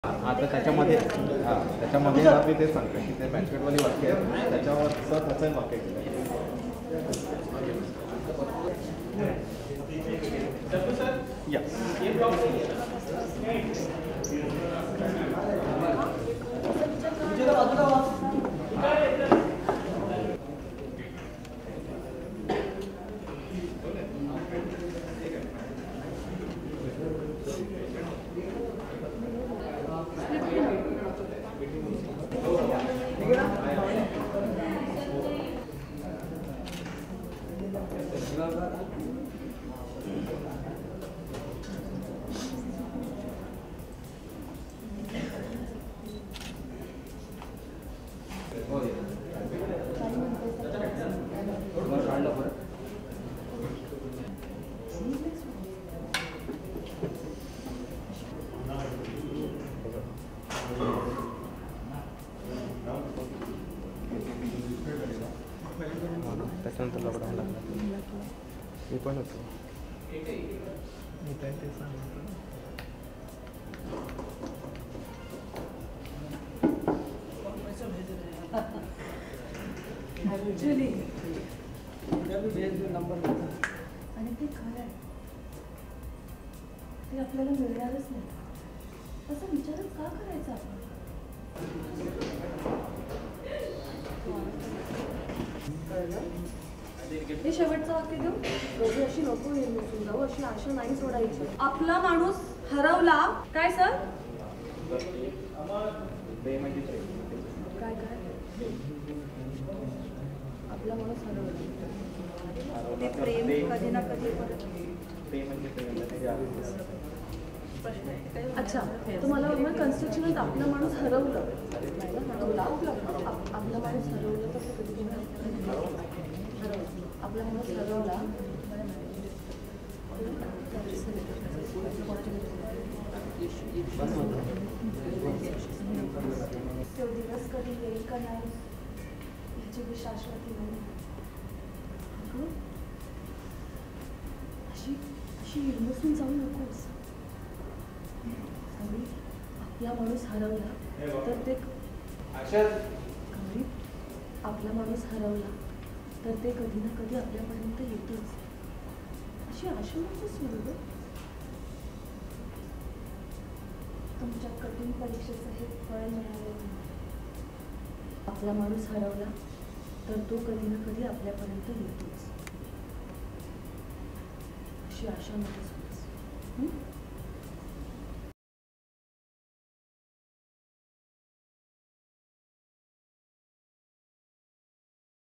आता त्याच्यामध्ये त्याच्यामध्ये मी ते सांगतो की ते बॅचमेटवाली वाक्य आहेत त्याच्यावरचं त्याचं वाक्य केलं त्याच्यानंतर लॉकडाऊन लागला मी पण होतो मी काय ते सांगितलं आणि ते खरं आहे ते आपल्याला मिळणारच नाही असं विचारच का करायचा आपण हे शेवटचं वाक्य देऊ रोजी अशी नको हे निघून जाऊ अशी आशा नाही सोडायची आपला माणूस हरवला काय सर काय काय आपला माणूस हरवला ते प्रेम कधी ना कधी परत अच्छा तुम्हाला कन्स्ट्रक्शनात आपला माणूस हरवलं आपला माणूस हरवलं तर कधी आपला माणूस हरवला तो दिवस कधी येईल का नाही याची बी शाश्वती नाही अशी अशी हिरमसून जाऊ नकोस आपला माणूस हरवला तर ते आपला माणूस हरवला तर ते कधी ना कधी आपल्यापर्यंत येतच अशी आशा नको सोडू तुमच्या कठीण परीक्षेचं हे फळ मिळालं आपला माणूस हरवला तर तो कधी ना कधी आपल्यापर्यंत येतोच अशी आशा नको सोडूस